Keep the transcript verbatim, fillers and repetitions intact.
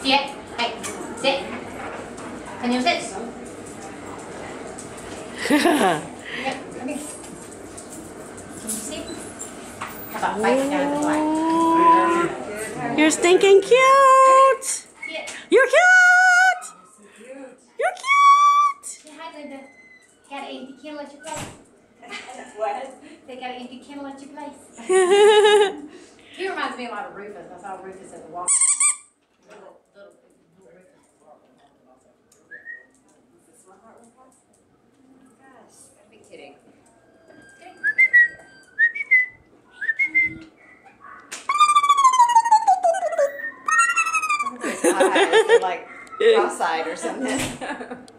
Sit. Hey, sit. Can you sit? Yep, come here. Can you sit? How about face down the black? You're stinking cute! Sit. You're cute! You're cute! Say hi, Linda. Got an empty kennel at your place? What? They got an empty kennel at your place? He reminds me a lot of Rufus. I saw Rufus at the walk. Little, little, little Rufus. Gosh, I'd be kidding. His eyes are like cross-eyed or something.